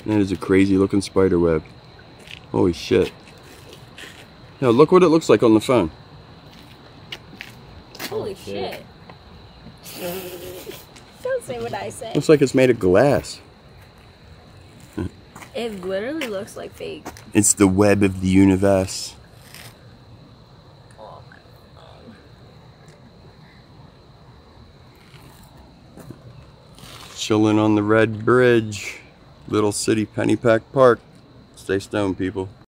That is a crazy looking spider web. Holy shit. Now look what it looks like on the phone. Holy shit. Don't say what I say. Looks like it's made of glass. It literally looks like fake. It's the web of the universe. Oh my God. Chilling on the red bridge. Little city Pennypack Park. Stay stoned, people.